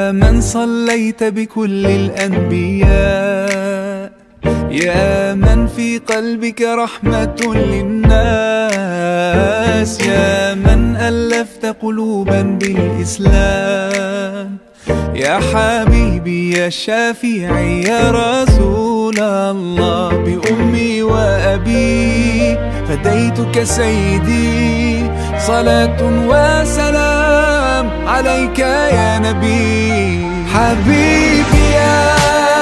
يا من صليت بكل الأنبياء، يا من في قلبك رحمة للناس، يا من ألفت قلوبا بالإسلام، يا حبيبي يا شافعي يا رسول الله، بأمي وأبي فديتك سيدي، صلاة وسلام عليك يا نبي. حبيبي يا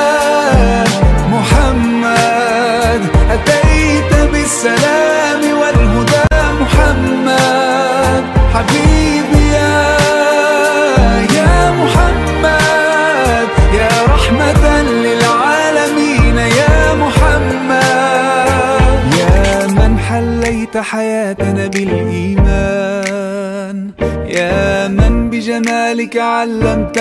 محمد أتيت بالسلام والهدى محمد، حبيبي يا محمد يا رحمة للعالمين يا محمد، يا من حليت حياتنا بالإيمان، يا من بجمالك علمت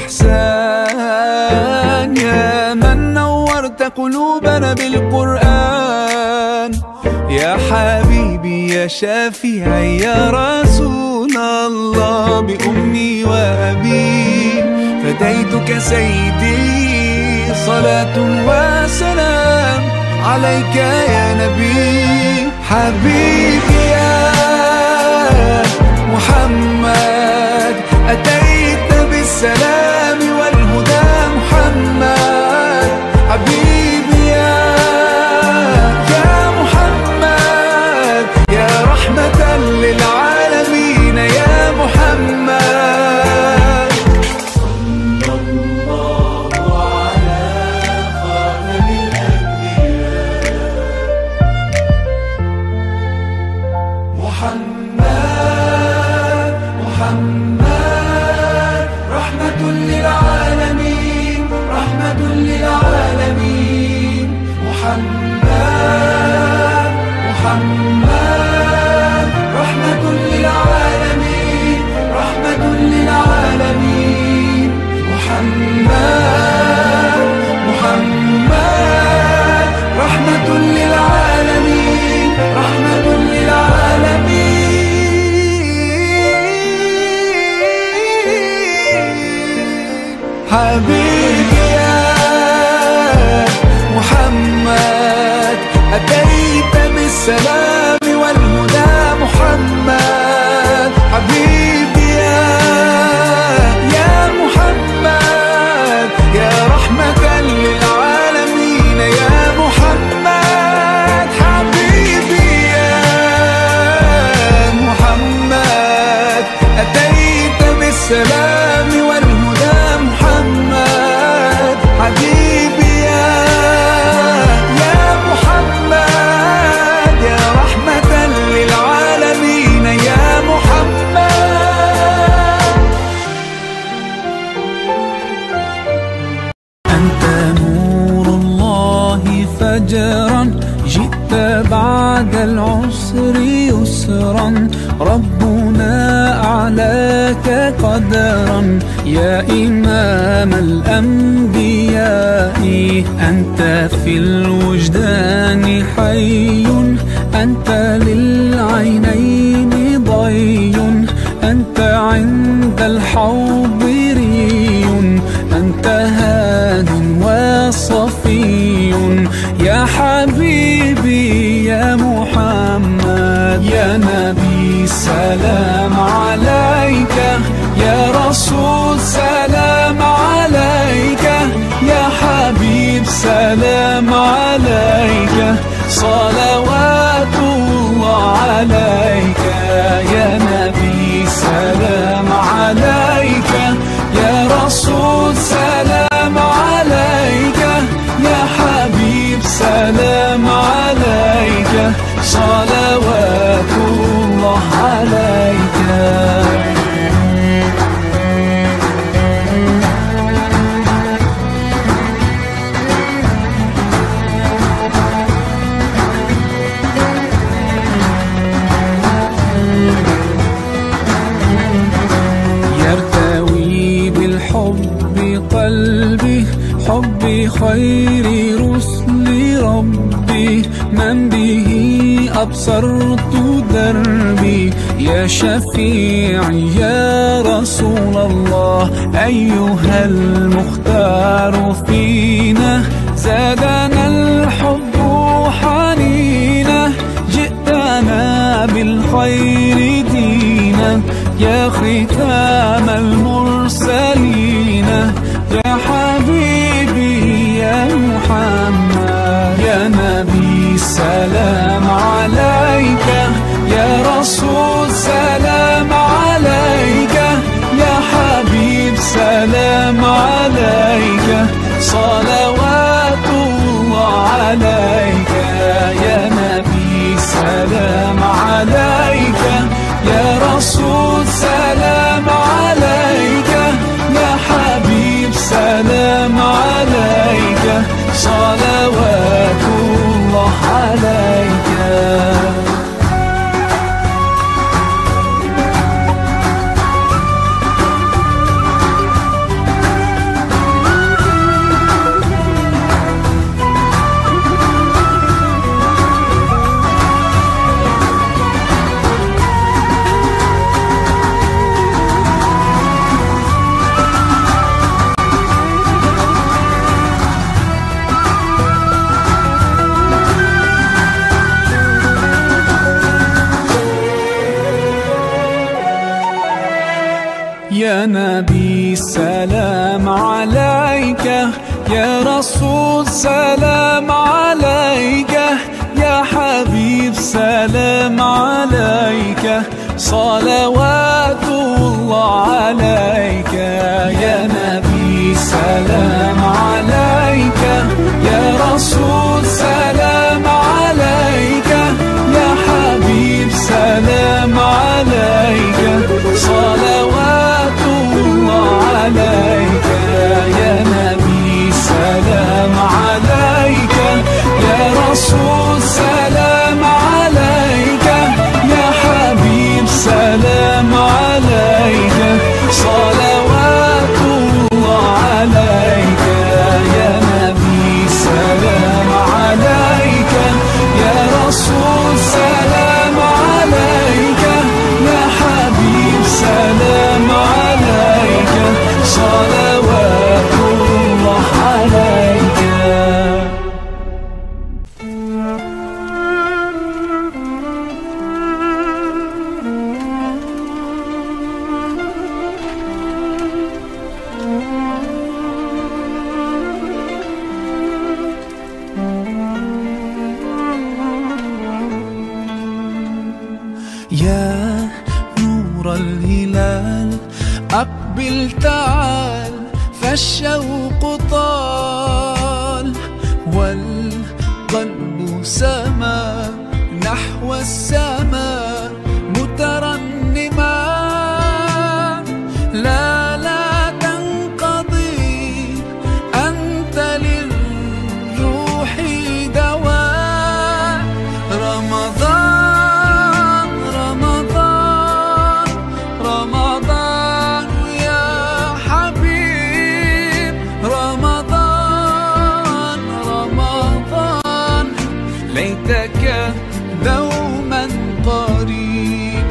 الإحسان، يا من نورت قلوبنا بالقرآن، يا حبيبي يا شافعي يا رسول الله، بأمي وأبي فديتك سيدي، صلاة وسلام عليك يا نبي. حبيبي يا محمد أتيت بالسلام والهدى محمد، حبيبي يا محمد يا رحمة للعالمين يا محمد. صلى الله على خاتم الأنبياء محمد، محمد رحمة للعالمين، رحمة للعالمين محمد، محمد رحمة للعالمين، رحمة للعالمين محمد، محمد رحمة للعالمين، رحمة للعالمين. حبيبي يا محمد أتيت بالسلام والهدى محمد، حبيبي يا محمد يا رحمة للعالمين يا محمد، حبيبي يا محمد أتيت بالسلام والهدى محمد، حبيبي يا محمد يا رحمة للعالمين يا محمد. أنت نور الله فجرا، جئت بعد العسر يسرا، ربنا أعلاك قدرا يا إمام الأنبياء، أنت في الوجدان حي، أنت للعينين ضي، أنت عند الحوض ري، أنت هاد وصفي يا حبيبي يا محمد، يا نبي سلام عليك، يا رسول سلام عليك، يا حبيب سلام عليك، صلوات الله عليك، يا نبي سلام عليك، يا رسول سلام عليك، يا حبيب سلام عليك، صلوات الله عليك. يرتوي بالحب قلبي، حب خير رسل ربي، من به أبصرت دربي يا شفيعي يا رسول الله. أيها المختار فينا زادنا الحب حنينا، جئتنا بالخير دينا يا ختام المرسلين. يا حبيبي يا محمد يا نبي سلام عليك، يا رسول سلام عليك، يا حبيب سلام عليك، صلوات الله عليك. يا نبي سلام عليك، يا رسول سلام عليك، يا حبيب سلام عليك، صلوات الله عليك. يا نبي سلام عليك، يا رسول سلام عليك، يا حبيب سلام عليك، صلوات الله عليك. يا نبي سلام عليك، يا رسول سلام عليك، يا حبيب سلام عليك، صلوات عليك. يا نبي سلام عليك، يا رسول سلام عليك، يا حبيب سلام عليك، صلوات الله عليك. يا نبي سلام عليك، يا رسول سلام عليك، يا حبيب سلام عليك، صلوات الله عليك. يا نور الهلال أقبل تعال، فالشوق طال والقلب سما نحو السماء مترنما. لا لا تنقضي أنت للروح دواء. رمضان رمضان رمضان يا حبيب، رمضان رمضان ليتك دوما قريب.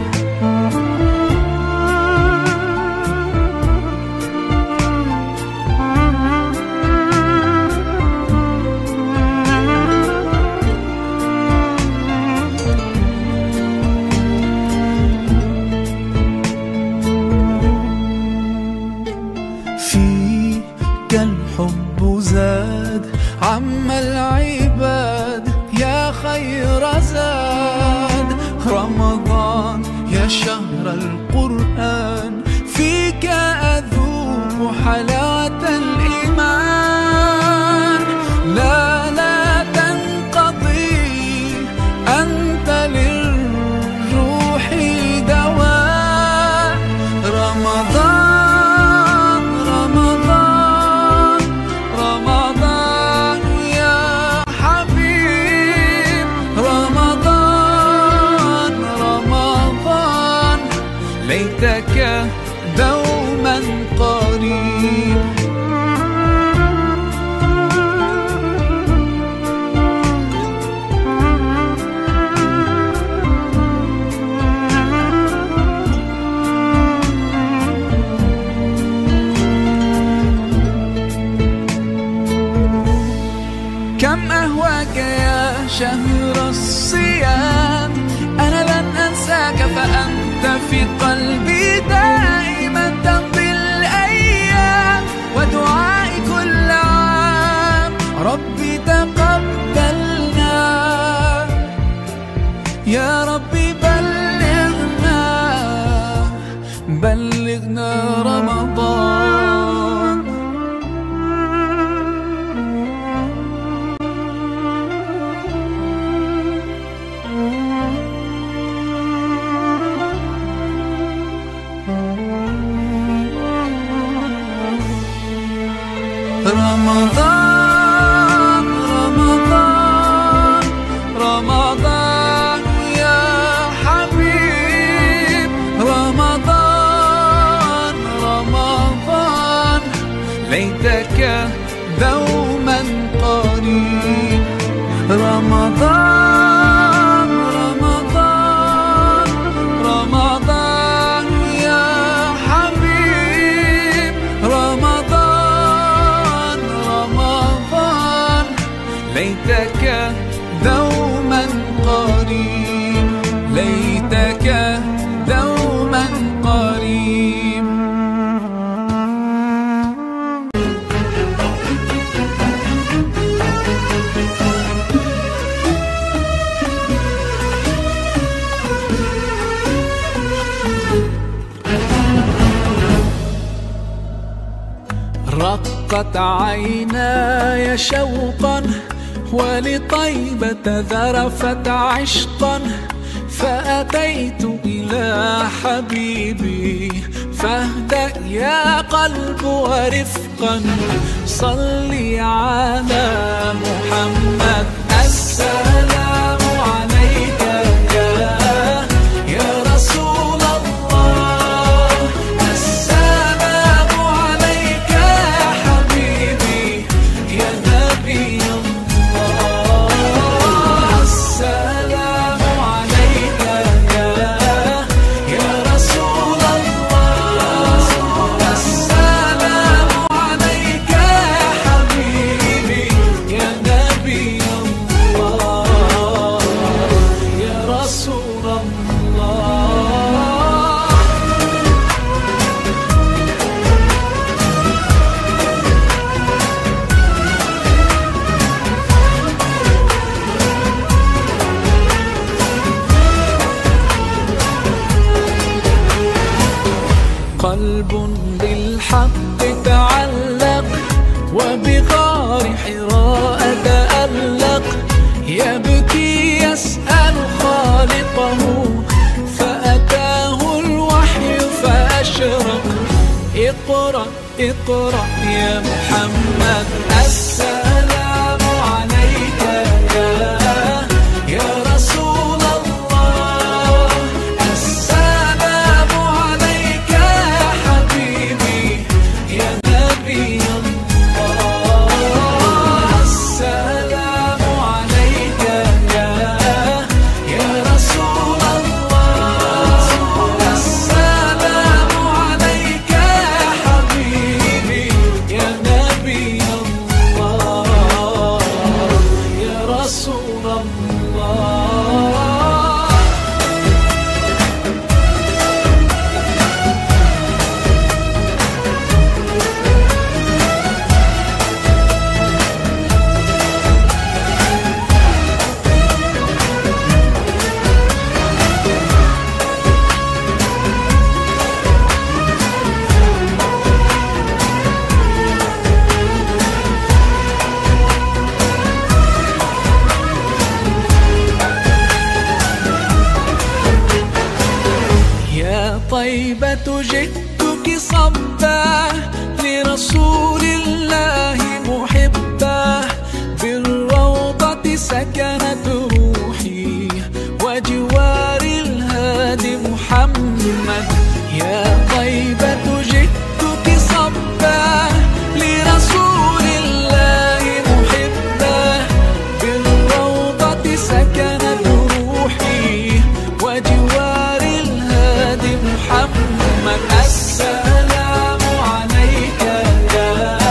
فيك الحب زاد عم العباد يا خير زاد. رمضان يا شهر القرآن، فيك أذوق حلاوة الإيمان. لا لا تنقضي أنت للروح دواء. رمضان رمضان رمضان يا حبيب، رمضان رمضان ليتك دوما قريب. سواك، فأنت في قلبي دائما تمضي الأيام، ودعائي كل عام ربي تقبلنا. يا ربي بلغنا رمضان. رمضان رمضان رمضان يا حبيب، رمضان رمضان ليتك دوما قريب. رمضان رمضان رمضان يا حبيب، رمضان رمضان ليتك دوما قريب، ليتك دوما قريب. رقت عيناي شوقا ولطيبة ذرفت عشقا، فأتيت إلى حبيبي فاهدأ يا قلب ورفقا. صلي على محمد، السلام عليك يا رسول الله، السلام عليك يا حبيبي يا نبي الله، السلام عليك يا رسول الله، السلام عليك يا حبيبي يا نبي الله يا رسول الله. قلب بالحق تعلق وبغار حراء تألق، يبكي يسأل خالقه فأتاه الوحي فأشرق. اقرأ اقرأ يا محمد، السلام عليك يا رسول الله، السلام عليك يا حبيبي يا نبي الله، السلام عليك يا رسول الله، السلام عليك يا حبيبي يا نبي الله يا رسول الله. طيبة جئتك صبا لرسول الله محبا، بالروضة سكنت روحي وجوار الهادي محمد. يا طيبة جئتك صبا لرسول الله محبا، بالروضة سكنت روحي وجوار الهادي محمد. السلام عليك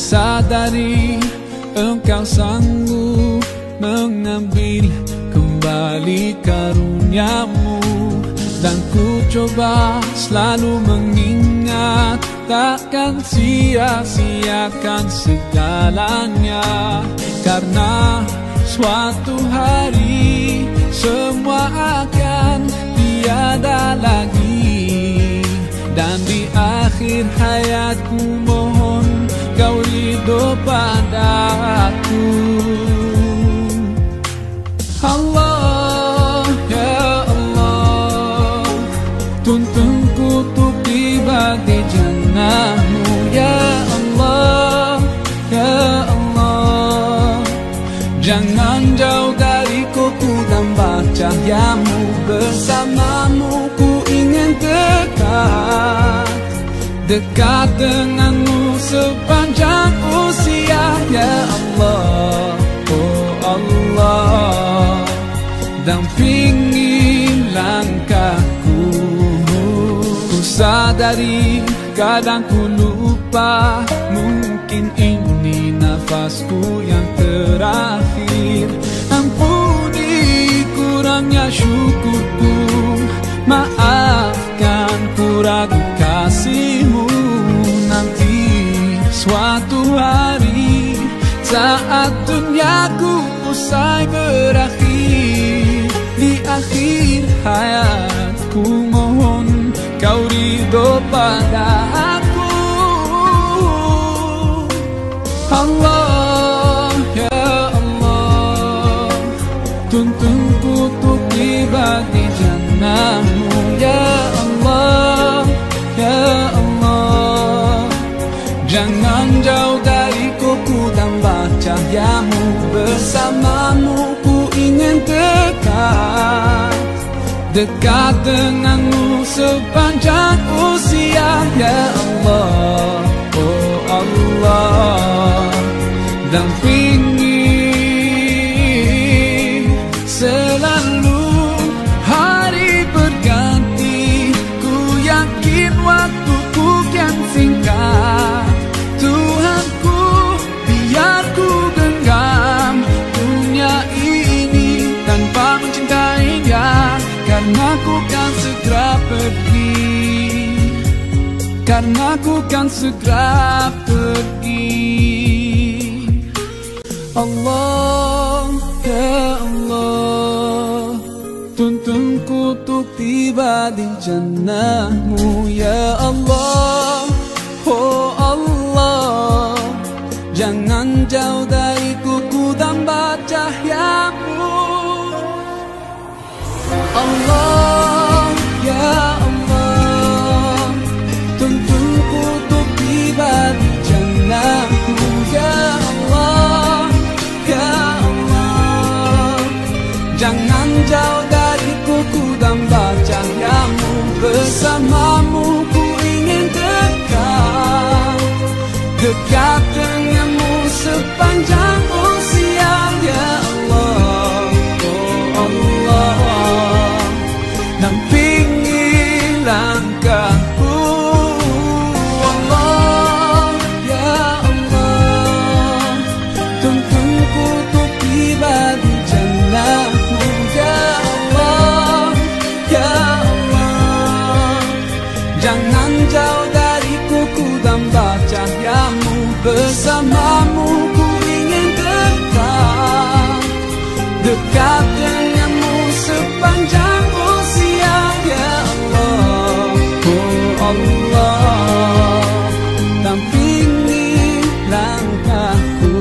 sadari engkau sanggup mengambil kembali karunia-Mu, dan ku coba selalu mengingat takkan sia-siakan segalanya, karena suatu hari semua akan tiada lagi, dan di akhir hayatku mohon kau ridho padaku. Allah, ya Allah, tuntunku untuk tiba di jannah-Mu, ya Allah, ya Allah. Jangan jauh dariku, ku tambah cahaya-Mu, bersamamu ku ingin dekat, dekat denganmu sepanjang usia, ya Allah, oh Allah. Dampingi langkahku, ku sadari kadang ku lupa, mungkin ini nafasku yang terakhir. Ampuni kurangnya syukurku, maafkan ku ragu kasih-Mu. Nanti suatu hari saat duniaku usai berakhir, di akhir hayatku mohon kau ridho padaku. Allah, ya Allah, tuntunku untuk tiba di jannah-Mu, ya Allah, ya Allah. Jangan jauh dariku, ku tambah cahaya-Mu, bersamamu ku ingin dekat, dekat denganmu sepanjang usia, ya Allah, oh Allah. Dampingi selalu hari berganti, ku yakin waktuku kian singkat. Tuhanku, biar ku genggam dunia ini tanpa mencintainya, karena ku kan segera pergi, karena ku kan segera pergi. Allah, ya Allah, tuntunku untuk tiba di jannah-Mu, ya Allah, oh Allah. Jangan jauh dariku, ku tambah cahaya-Mu. Allah, ya Allah, tuntunku untuk tiba di jannah-Mu, ya Allah, ya Allah. Jangan jauh dariku, ku tambah cahaya-Mu, bersamamu ku ingin dekat, dekat denganmu sepanjang usia, ya Allah, oh Allah. Dampingi langkahku, Allah, ya Allah, tuntunku untuk tiba di jannah-Mu, ya Allah, ya Allah. Jangan jauh dariku, ku tambah cahaya-Mu, bersamamu ku ingin dekat, dekat denganmu sepanjang usia, ya Allah, oh Allah. Dampingi langkahku.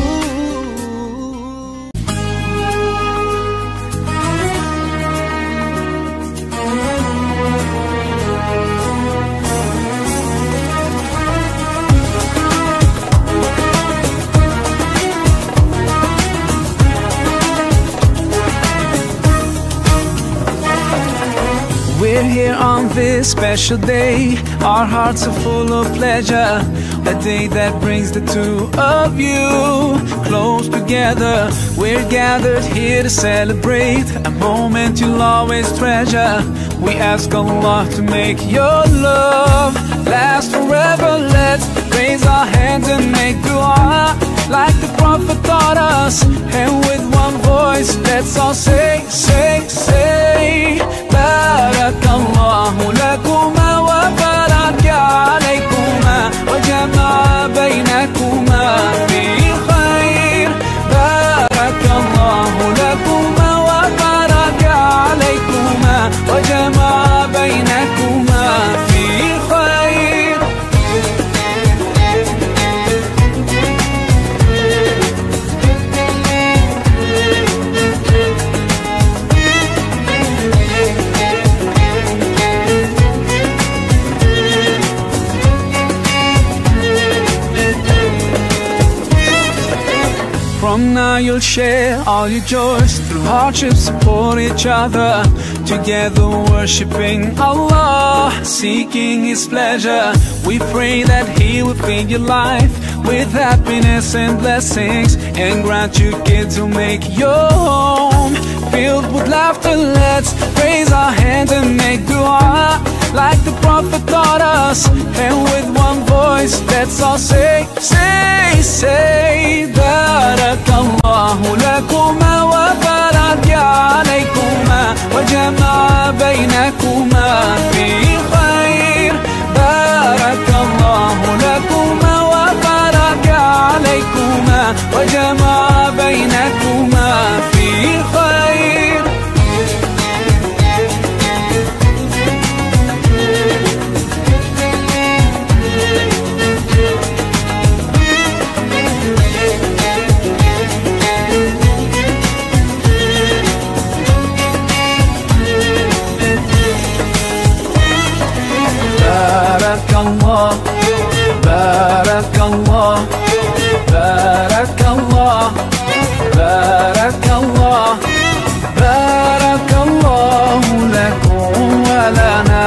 We're here on this special day, our hearts are full of pleasure, a day that brings the two of you close together. We're gathered here to celebrate a moment you'll always treasure. We ask Allah to make your love last forever. Let's raise our hands and make dua like the Prophet taught us. And with one voice, let's all say, say, say, Barakallahu lakuma wa baraka alaykuma wa jama'a baynakuma fi khair. Barakallahu lakuma wa baraka alaykuma wa jama'a baynakuma fi khair. From now you'll share all your joys, through hardship support each other, together worshipping Allah, seeking His pleasure. We pray that He will fill your life with happiness and blessings, and grant you kids who make your home filled with laughter. Let's raise our hands and make dua like the Prophet taught us. And with one voice, let's all say, say, say, Barakallahu lakuma wa baraka alaykuma wa jama'a baynakuma fi khair. Barakallahu lakuma wa baraka alaykuma wa jama'a baynakuma fi khair. Barakallah, Barakallah, Barakallah, Barakallah, Barakallahu lakum wa lana,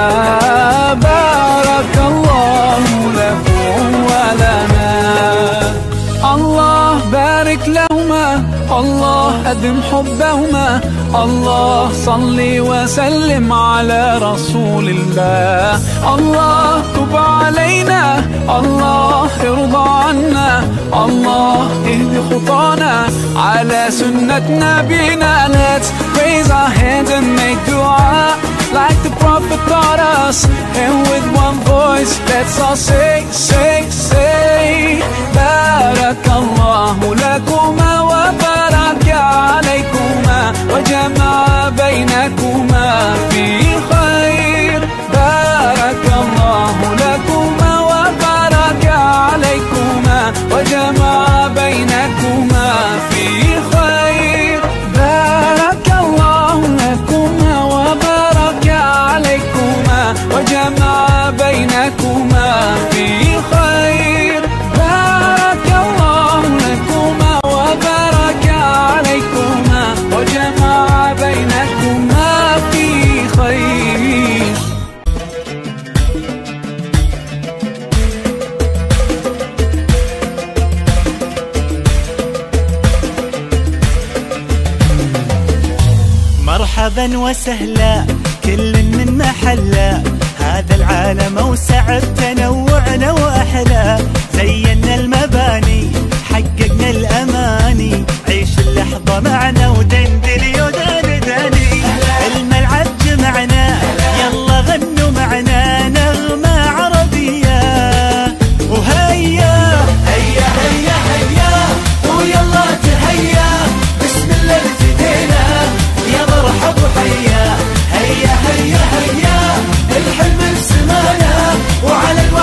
Barakallahu lakum wa lana. Allah barik lahuma, Allah أدم حبهما. الله صلي وسلم على رسول الله. الله تب علينا، الله ارضى عنا، الله اهد خطانا على سنة نبينا. Let's raise our hands and make dua like the Prophet taught us. And with one voice, let's all say, say, say, Barakallahu lakuma wa baraka alaykuma wa jama'a baynakuma fi khair. Barakallahu lakuma wa baraka alaykuma wa jama'a baynakuma fi khair. Barakallahu lakuma wa baraka alaykuma wa jama'a baynakuma fi khair. Barakallahu lakuma wa baraka alaykuma wa jama'a baynakuma fi khair. مرحبا وسهلا كل من محلا، هذا العالم اوسع بتنوعنا واحلى. زينا المباني حققنا الاماني، عيش اللحظه معنا ودندل ودندني. الملعب جمعنا يلا غنوا معنا نغمه عربيه. وهيا هيا هيا هيا ويلا تهيا، بسم الله ابتدينا يا مرحب وحيا. هيا هيا هيا الحلم السمانة وعلى الوحيد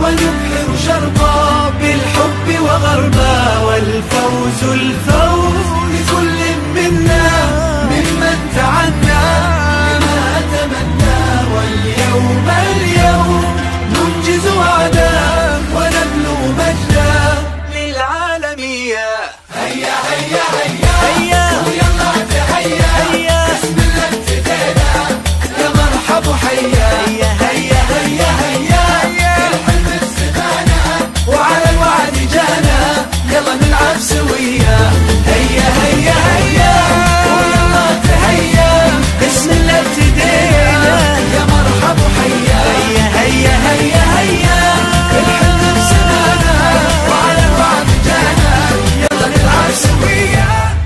ونبحر شرقا بالحب وغربا، والفوز الفوز لكل منا ممن تعنى بما تمنى. واليوم اليوم ننجز وعدا ونبلغ مجدا للعالمية. هيا هيا هيا هيا ويلا تهيا، هيا بسم الله ابتدينا يا مرحب وحيا. هيا هيا هيا هيا الحلم اتفقنا وعلى الوعد جانا، يلا نلعب سويا. هيا هيا هيا ويلا تهيا بسم الله ابتدينا يا مرحب وحيا. هيا هيا هيا هيا الحلم اتفقنا وعلى الوعد جانا، يلا نلعب سويا.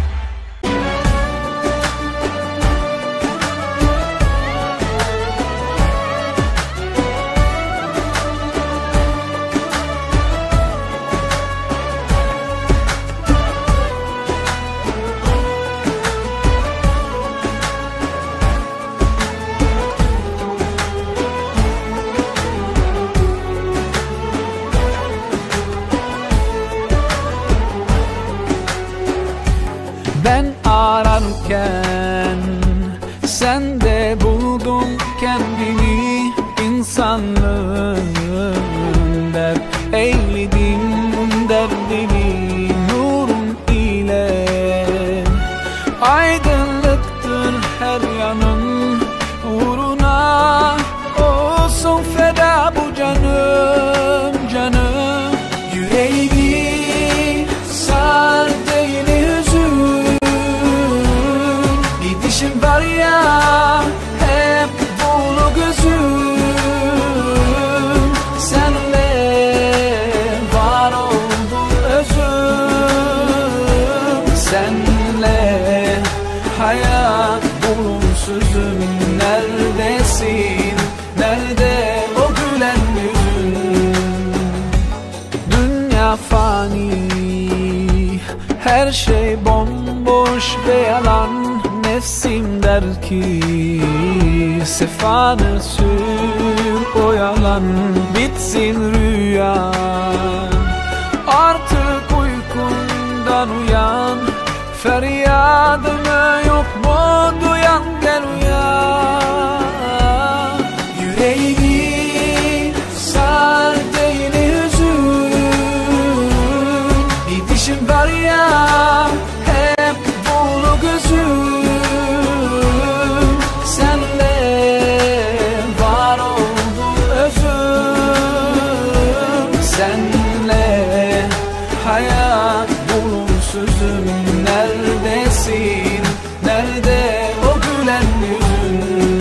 Ben ararken sen de buldun kendini, insanlığın dert eyledin derdini nurun ile. Aydınlıktır her yanın uğruna, olsun feda bu canım canım. Yüreğimi sardı yine hüzün, gidişin var ya hep dolu gözüm. Senle var oldu özüm, senle hayat bulunsuzum. Neredesin, nerede o gülen yüzün? Dünya fani, her şey bomboş ve yalan. Nefsim der ki sefanı sür o yalan, bitsin rüyan. Artık uykundan uyan, feryadımı yok mu duyan, gel uyan. Yüreğimi sardı yine hüzün, gidişin var ya hep dolu gözüm. Senle var oldu özüm, senle hayat bulunsuzum. Neredesin, nerede o gülen yüzün?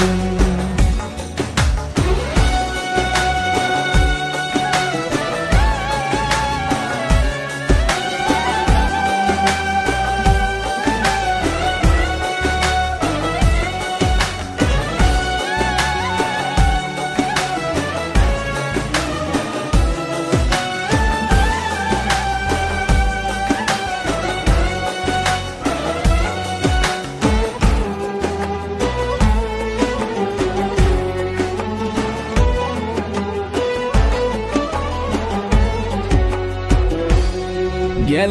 Gel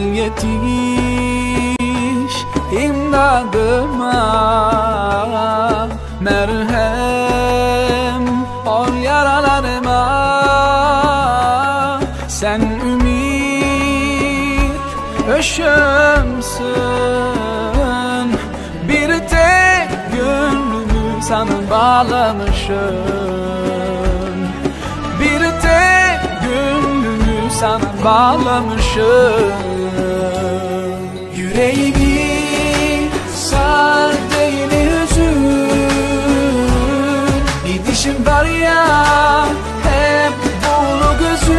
yetiş imdadıma, merhem ol yaralarıma. Sen ümit ışığımsın, bir tek gönlümü sana bağlamışım. Bir tek gönlümü sana bağlamışım. Yüreğimi sardı yine hüzün, gidişin var ya hep dolu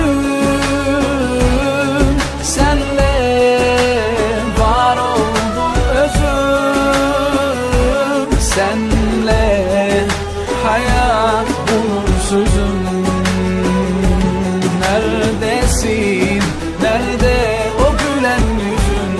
gözüm. Senle var oldu özüm, senle hayat bulunsuzum. Neredesin, nerede o gülen yüzün?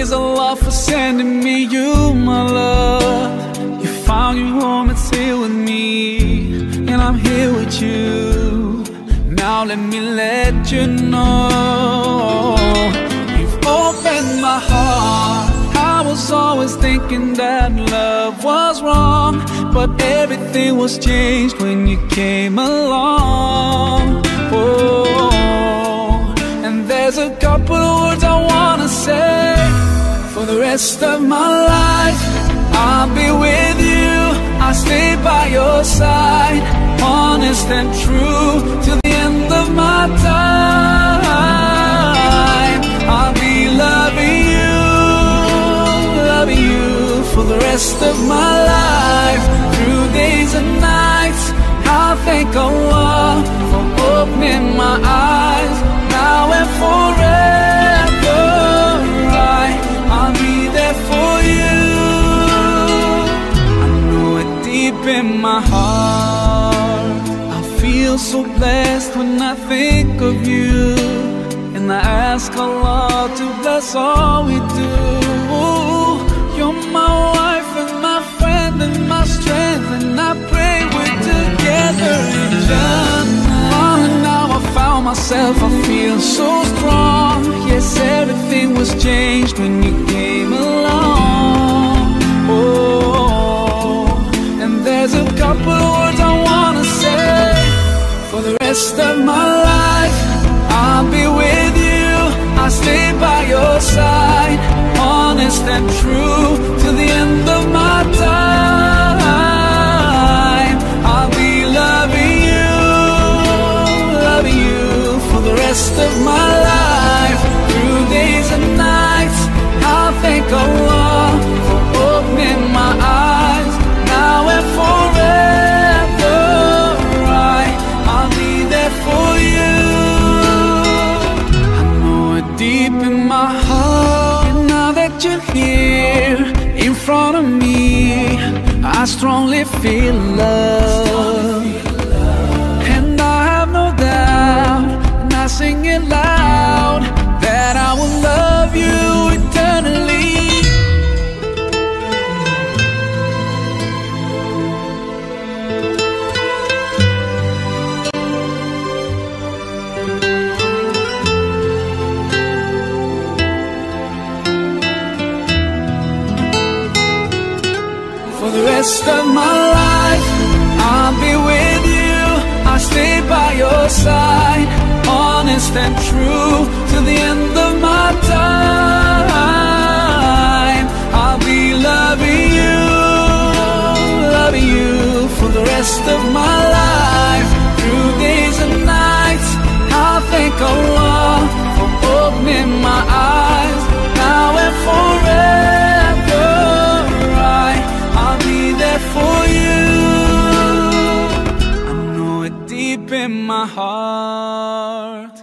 praise Allah for sending me you, my love. You found your home, it's here with me, and I'm here with you. Now let me let you know, you've opened my heart. I was always thinking that love was wrong, but everything was changed when you came along. Oh, and there's a couple of words I wanna say. For the rest of my life, I'll be with you, I'll stay by your side, honest and true, till the end of my time. I'll be loving you for the rest of my life, through days and nights. I'll thank Allah for opening my eyes, now and forever. I'll be there for you. I know it deep in my heart. I feel so blessed when I think of you, and I ask Allah to bless all we do. You're my wife and my friend and my strength, and I pray we're together in Jannah. Now I found myself, I feel so strong. Yes, everything was changed when you came along. Oh, and there's a couple of words I wanna say. For the rest of my life, I'll be with you, I'll stay by your side, honest and true, till the end of my time. I'll be loving you for the rest of my life, through days and nights. I'll thank Allah for opening my eyes, now and forever. I'll be there for you. I know it deep in my heart. And now that you're here in front of me, I strongly feel love. And I have no doubt, and I sing it loud, that I will love you eternally. For the rest of my life, I'll be with you, I'll stay by your side, honest and true, till the end of my time. I'll be loving you for the rest of my life, through days and nights. I'll thank Allah for opening my eyes, now and forever. I'll be there for you. I know it deep in my heart.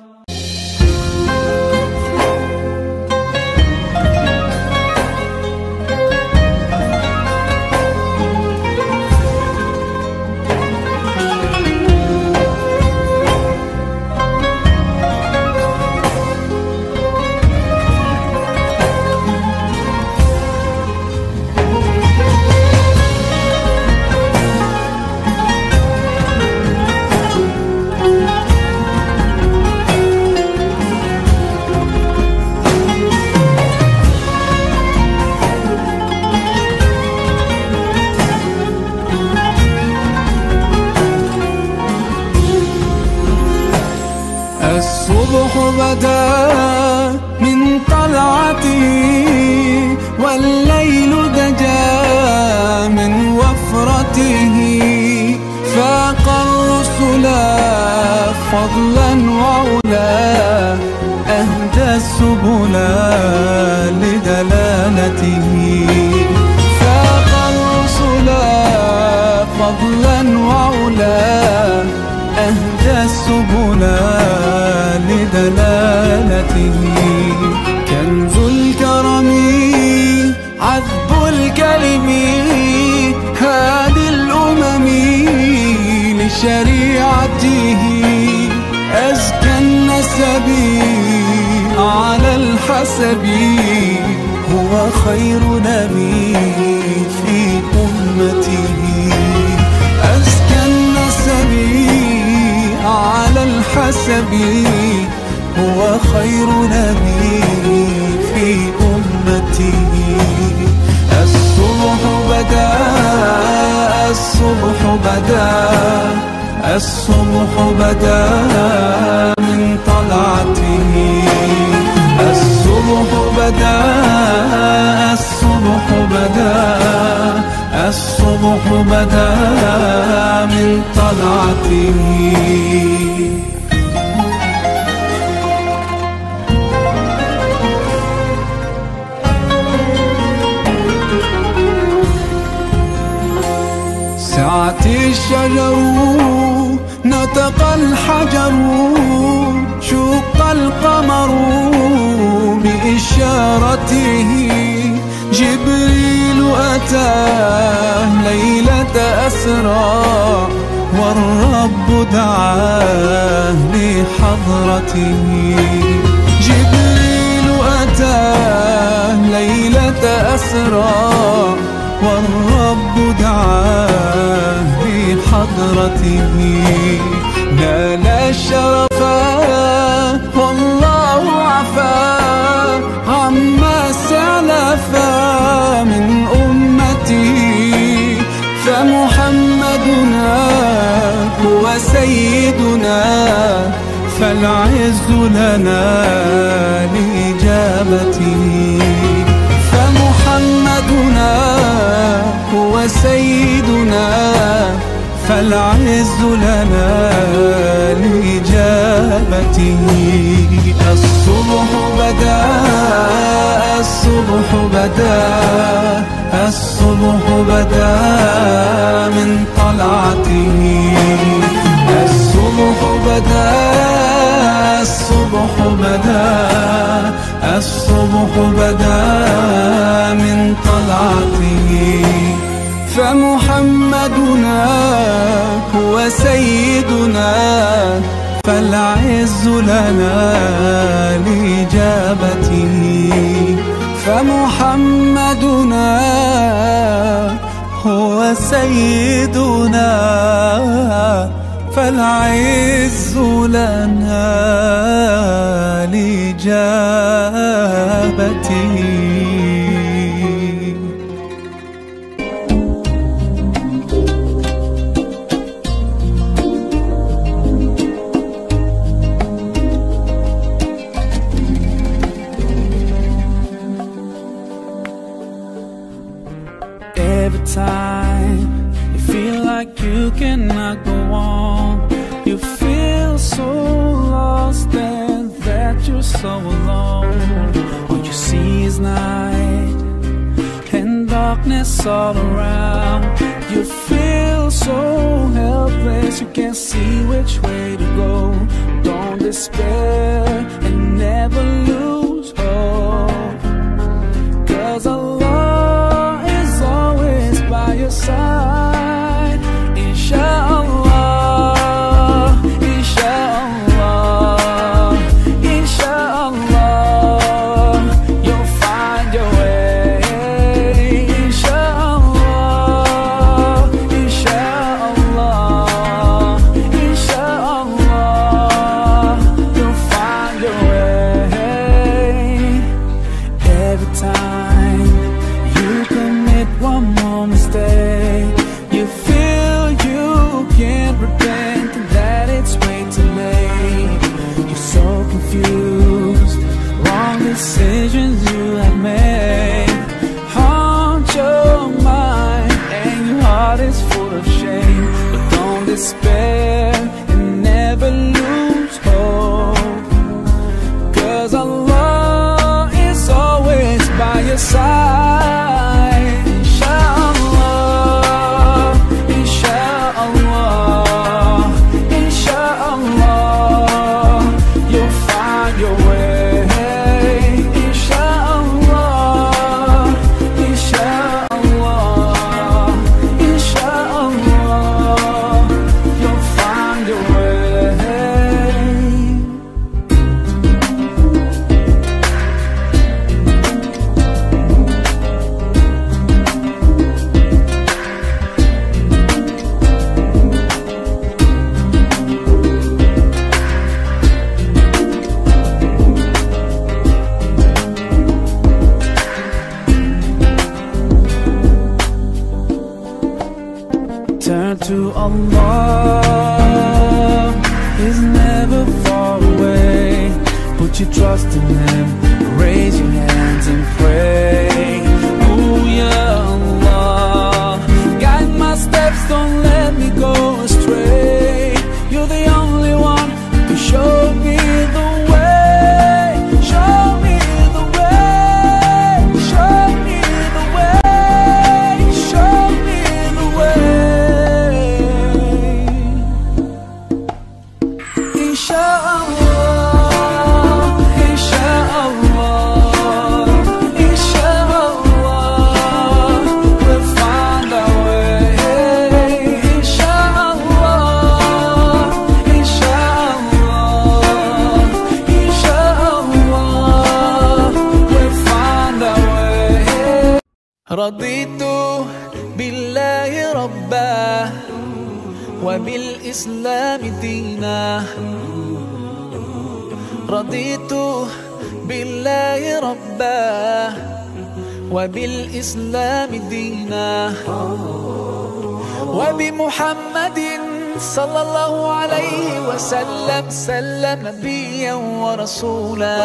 الصبح بدا من طلعته، والليل دجا من وفرته، فاق الرسل فضلا وعلا، أهدى السبل لدلالته. فاق الرسل فضلا وعلا، أهدى السبل لدلالته. كنز الكرم عذب الكلم، هادي الأمم لشريعته. أزكى النسب على الحسب، هو خير نبي في أمته. أزكى النسب على الحسب، هو خير نبي في أمته. الصبح بدا، الصبح بدا، الصبح بدا من طلعته. الصبح بدا، الصبح بدا، الصبح بدا من طلعته. سعت الشجر نطق الحجر، شق القمر بإشارته. جبريل أتاه ليلة أسرى، والرب دعاه لحضرته. جبريل أتاه ليلة أسرى، والرب دعاه لحضرته. نال الشرفا والله عفا عما سلفا من أمته. فمحمدنا هو سيدنا، فالعز لنا لإجابته. فمحمدنا هو سيدنا، فالعز لنا لإجابته. الصبح بدا، الصبح بدا، الصبح بدا من طلعته. الصبح بدا، الصبح بدا، الصبح بدا من طلعته. فمحمدنا هو سيدنا، فالعز لنا لإجابته. فمحمدنا هو سيدنا، فالعز لنا لإجابته. Every time you feel like you cannot go on, you feel so lost and that you're so alone. All you see is night and darkness all around. You feel so helpless, you can't see which way to go. Don't despair and never lose hope, 'cause Allah is always by your side. Inshallah, inshallah, inshallah, you'll find your way. Inshallah, inshallah, inshallah, you'll find your way. Every time you commit one more mistake, you feel you can't repent and that it's way too late. You're so confused, wrong decisions you have made haunt your mind and your heart is full of shame. But don't despair and never lose hope, 'cause Allah is always by your side. Inshallah, inshallah, inshallah, you'll find your way. Inshallah, inshallah, inshallah, you'll find show me the way, show me the way, show me the way, show me the way. Inshallah, inshallah, inshallah, we'll find our way. Inshallah, inshallah, inshallah, we'll find our way. رضيت بالله ربا وبالإسلام دينا. رضيت بالله ربا وبالإسلام دينا وبمحمد صلى الله عليه وسلم سلم نبيا ورسولا.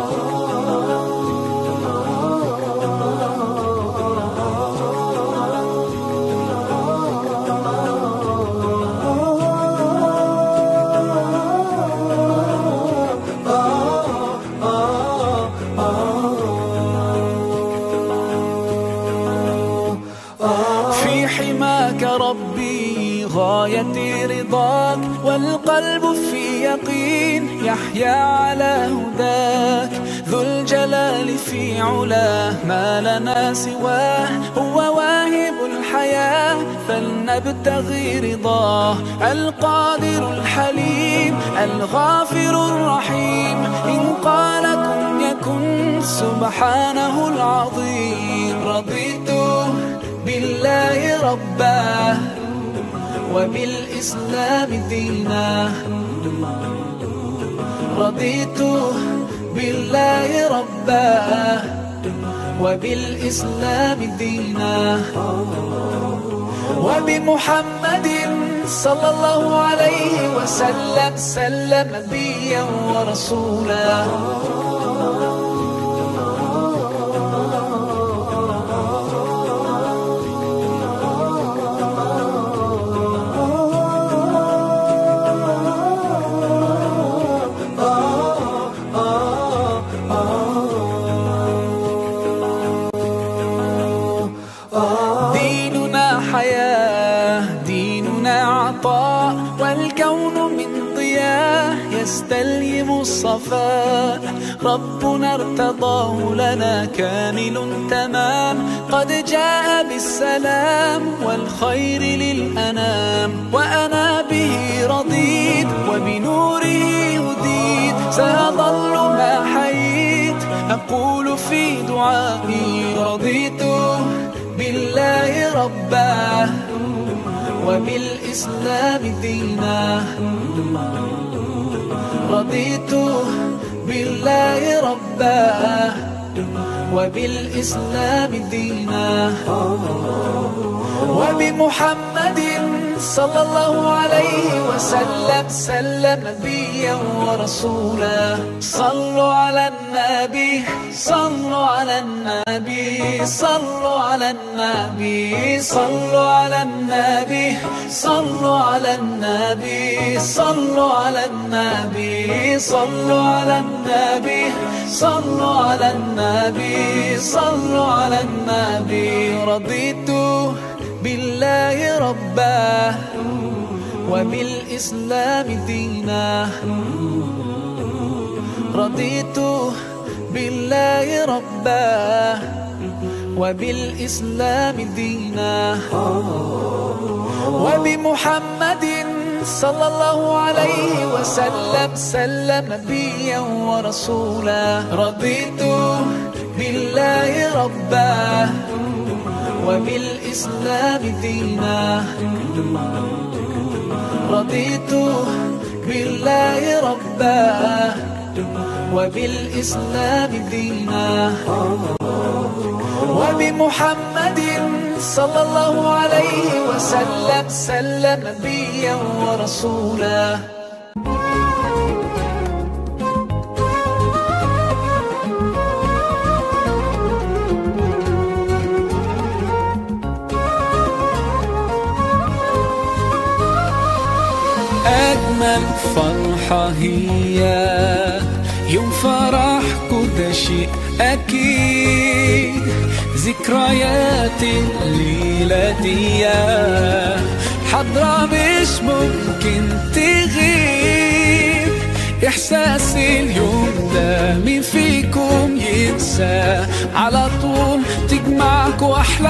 في حماك ربي غايتي رضاك، والقلب في يقين يحيا على هداك. ذو الجلال في علاه ما لنا سواه، هو واهب الحياة فلنبتغي رضاه. القادر الحليم الغافر الرحيم، إن قال كن يكن سبحانه العظيم. رضيت بالله ربا وبالإسلام دينا. رضيت بالله ربا وبالإسلام دينا وبمحمد صلى الله عليه وسلم سلم نبيا ورسولا. ديننا حياة، ديننا عطاء، والكون من ضياء يستلهم الصفاء. ربنا ارتضاه لنا كامل تمام، قد جاء بالسلام والخير للأنام. وأنا به رضيت وبنوره هديت، سأظل ما حييت أقول في دعائي. رضيت بالله ربا وبالإسلام دينا. رضيت بالله ربا وبالإسلام دينا وبمحمد صلى الله عليه وسلم سلم نبيا ورسولا. صلوا على النبي، صلوا على النبي، صلوا على النبي، صلوا على النبي، صلوا على النبي، صلوا على النبي، صلوا على النبي، صلوا على النبي، صلوا على النبي. رضيت بالله ربا وبالإسلام دينا. رضيت بالله ربا وبالإسلام دينا وبمحمد صلى الله عليه وسلم سلم نبيا ورسولا. رضيت بالله ربا وبالإسلام دينا. رضيت بالله ربا وبالإسلام دينا وبمحمد صلى الله عليه وسلم سلم نبيا ورسولا. الفرحة هي يوم فرحكوا ده شيء أكيد، ذكريات الليلة دي حضرة مش ممكن تغيب. إحساس اليوم ده مين فيكم ينسى؟ على طول تجمعكوا أحلى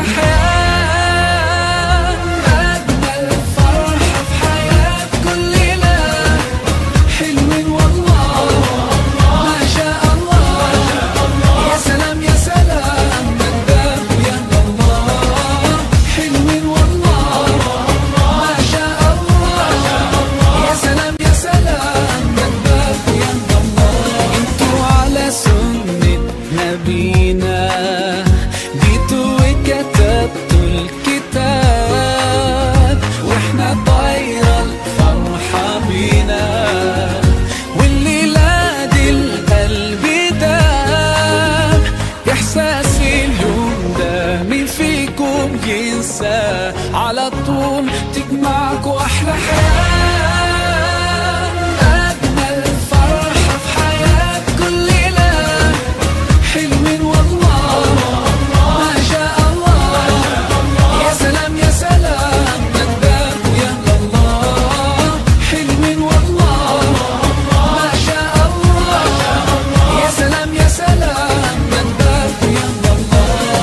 حياة، أجمل فرحة في حياة كل ليلة. حلوين والله ما شاء الله، يا سلام يا سلام نداك يا الله. حلوين والله ما شاء الله، يا سلام يا سلام نداك يا الله. انتوا على سنة نبينا جيتوا وكتبتوا الكتاب، واحنا طايرة الفرحة بينا، والليلة دي القلب داب. إحساس اليوم ده مين فيكم ينسى؟ على طول تجمعكوا أحلى حياة، أجمل فرحة في حياة كل ليلة. حلوين والله ما شاء الله، يا سلام يا سلام نداك يا الله. حلوين والله ما شاء الله، يا سلام يا سلام نداك يا الله.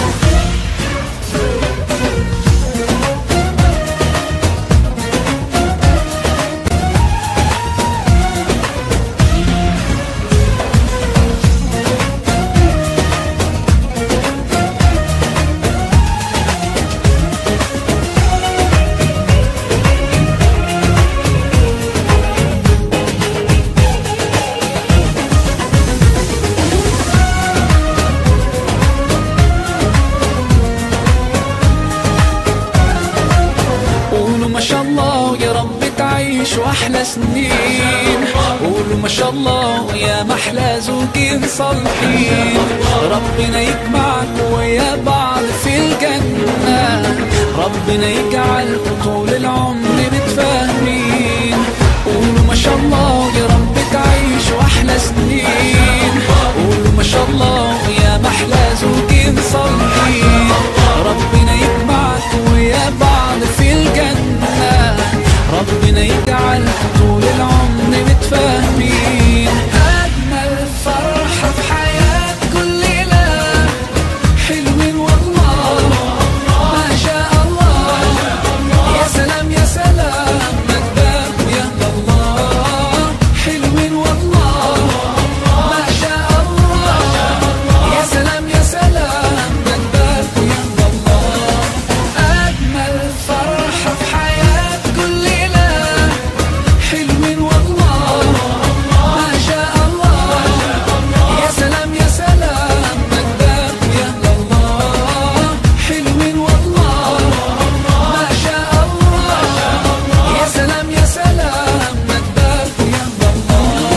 قولوا ما شاء الله يا رب تعيشوا أحلى سنين، قولوا ما شاء الله يا محلى زوجين صالحين. ربنا يجمعكوا ويا بعض في الجنة، ربنا يجعلكوا طول العمر متفاهمين. قولوا ما شاء الله يا رب تعيشوا أحلى سنين، قولوا ما شاء الله يا محلى زوجين صالحين. ربنا يجمعكوا ويا بعض في الجنة، ربنا يجعلكوا طول العمر متفاهمين. أجمل فرحة في حياة كل ليلة. حلوين والله ما شاء الله، يا سلام يا سلام نداك يا الله. حلوين والله ما شاء الله، يا سلام يا سلام نداك يا الله. أجمل فرحة في حياة كل ليلة. حلوين والله ما شاء الله، يا سلام يا سلام نداك يا الله. حلوين والله ما شاء الله، يا سلام يا سلام نداك يا الله.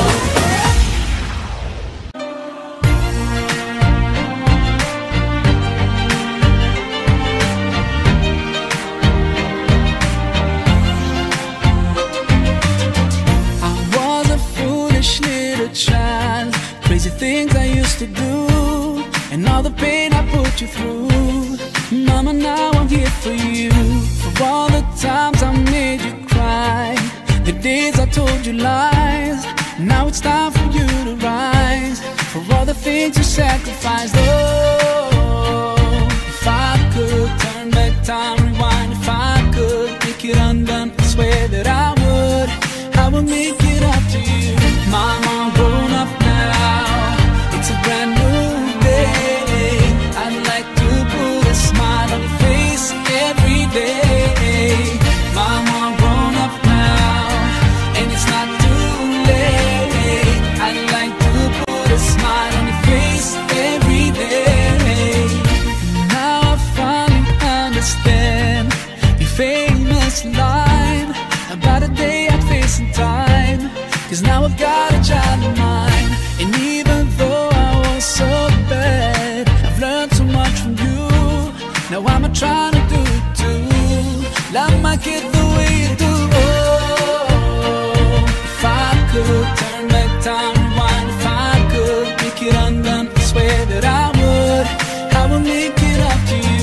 I was a foolish little child, crazy things I used to do, and all the pain I put you through. Mama, now I'm here for you, for all the times I made you cry, the days I told you lies. Now it's time for you to rise, for all the things you sacrificed. Oh, if I could turn back time, rewind, if I could make it undone, I swear that I would make it up to you. Mama, I'm grown up now, it's a brand new day. I'd like to put a smile on your face every day. Mama, I'm grown up now, and it's not too late. I'd like to put a smile on your face every day. Now I finally understand your famous line about a day I'd face in time, 'cause now I've got a child of mine. And even though I was so bad, I've learned so much from you. Now I'm trying to do it too, love my kid the way you do. Oh, could turn back time, rewind. If I could make it undone, I swear that I would. I would make it up to you.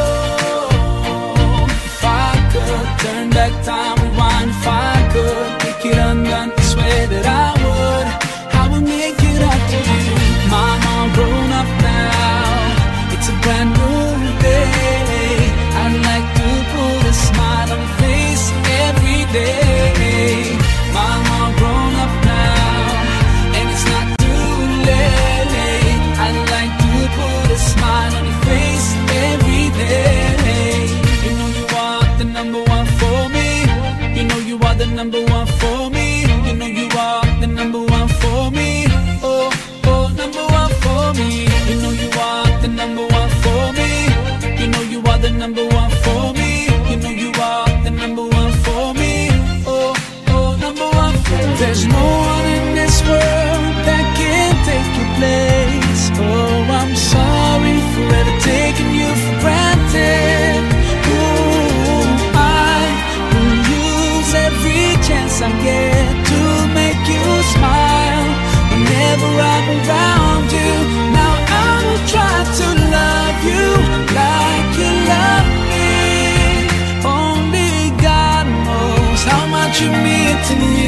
Oh, if I could turn back time, rewind. If I could make it undone, I swear that I would. I would make it up to you. Mama, I'm grown up now. It's a brand new day. I'd like to put a smile on your face every day. Mama, I'm grown up now, and it's not too late. I'd like to put a smile on your face every day. You know you are the number one for me. You know you are the number one for me. You know you are the number one for me. Oh, oh, number one for me. You know you are the number one for me. You know you are the number one for me. You know you are the number one for me. Oh, oh, number one for me. There's no one in this world that can take your place. Oh, I'm sorry for ever taking you for granted. Ooh, I will use every chance I get to make you smile whenever I'm around you. Now I will try to love you like you love me. Only God knows how much you mean to me.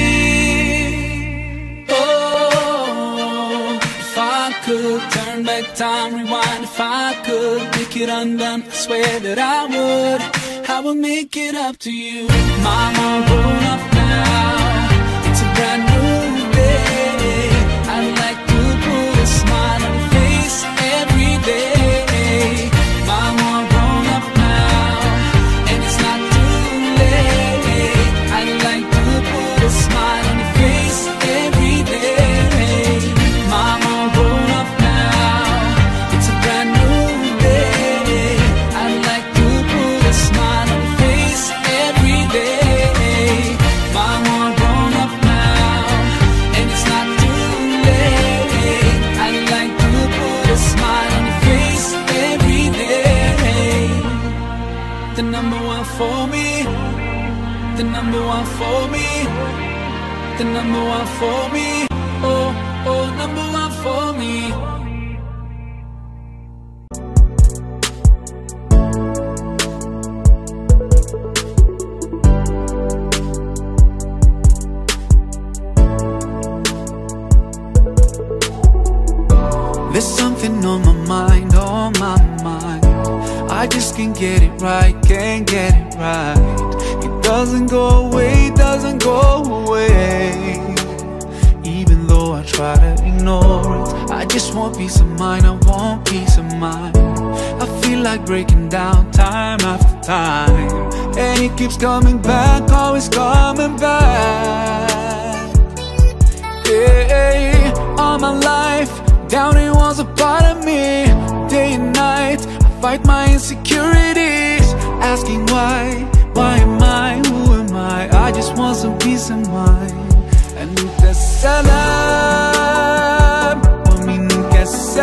Oh, if I could turn back time, rewind. If I could make it undone, I swear that I would. I will make it up to you. Mama, I'm grown up now. It's a brand new day. I'd like to put a smile on your face every day. Mama, I'm grown up now, and it's not too late. I'd like to put a smile on your face every day. Mama, I'm grown up now. It's a brand new day. I'd like to put a smile on your face every day. Mama, I'm grown up now, and it's not too late. I'd like to put a smile on your face every day. The number one for me. The number one for me. The number one for me. Oh, oh, number one for me. There's something on my mind, on my mind. I just can't get it right, can't get it right. It doesn't go away, doesn't go away. Even though I try to ignore it, I just want peace of mind, I want peace of mind. I feel like breaking down time after time, and it keeps coming back, always coming back. Hey, all my life, doubting was a part of me. Day and night, I fight my insecurities, asking why am I, who am I just want some peace of mind. And nunca salam, wa minka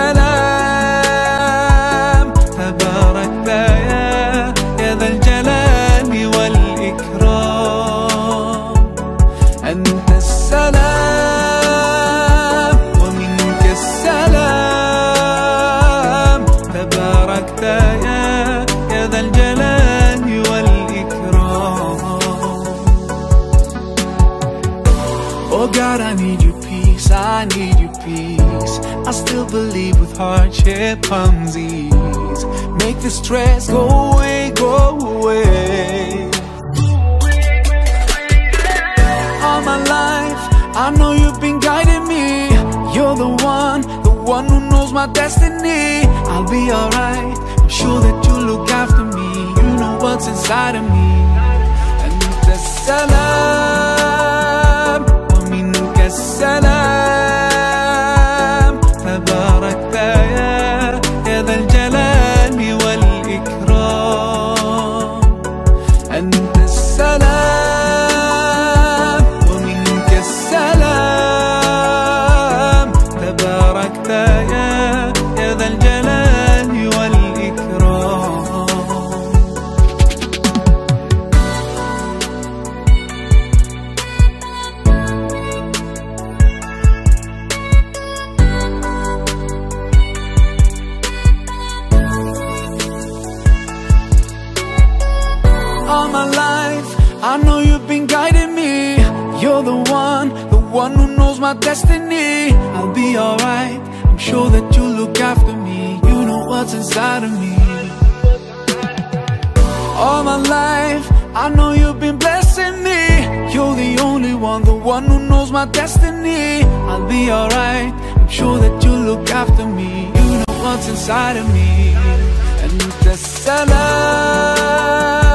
salam. Tabarakta ya dhal jalali wal ikram. And nunca salam, wa minka salam. Tabarakta ya dhal jalali wal ikram. Oh God, I need your peace, I need your peace. I still believe with hardship comes ease. Make the stress go away, go away. All my life, I know you've been guiding me. You're the one who knows my destiny. I'll be alright, I'm sure that you look after me. You know what's inside of me. And the salam, wa minka salam. Tabarakta ya dhal jalali wal ikram. And the salam, wa minka salam. Tabarakta ya dhal jalali wal ikram. one who knows my destiny. I'll be alright, I'm sure that you'll look after me. You know what's inside of me. All my life, I know you've been blessing me. You're the only one, the one who knows my destiny. I'll be alright, I'm sure that you'll look after me. You know what's inside of me. And the salam